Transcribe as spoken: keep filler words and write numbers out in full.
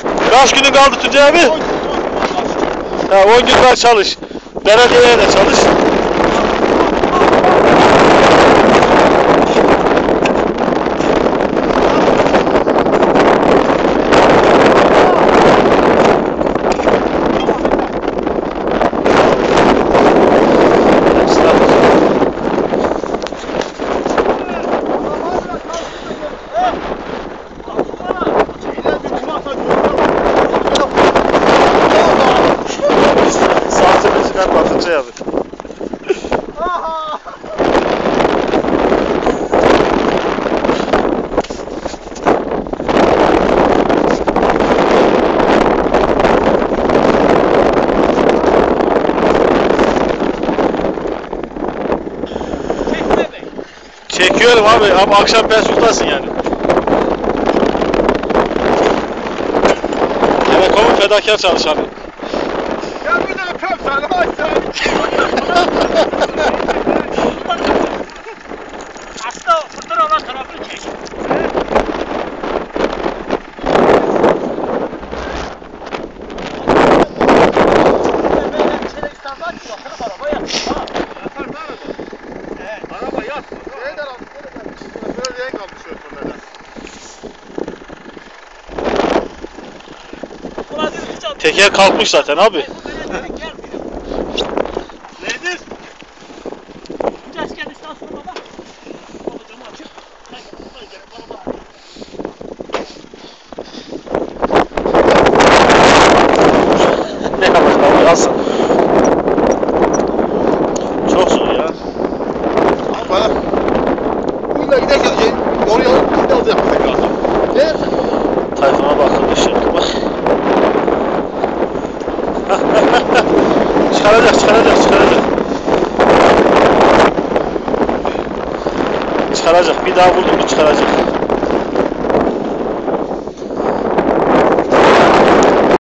Kaç günün kaldı Tuncay abi? Ha, on gün daha çalış. Belediyeye de çalış. Saatini çıkartma Tuncay abi. Çekiyorum abi ama akşam ben sultansın yani. Evet oğlum fedakar çalış abi. Ya bir de öpüyorum sana bak sen. Hasta fıtır olan tarafını çek. Araba yat. Nereden aldın? Böyle renk almış öpürlerden. Teker kalkmış zaten abi. Nedir? Bu asker istasyonuna bak. Camı açık. Ne yapacağız abi alsın. Çok zor ya. Al bana. Bununla giderken şey, oraya bir aldı yapmak lazım. Ne? Tayfuna bakılmış şimdi bak. Çıkaracak çıkaracak çıkaracak. Çıkaracak bir daha vurdum mu çıkaracak.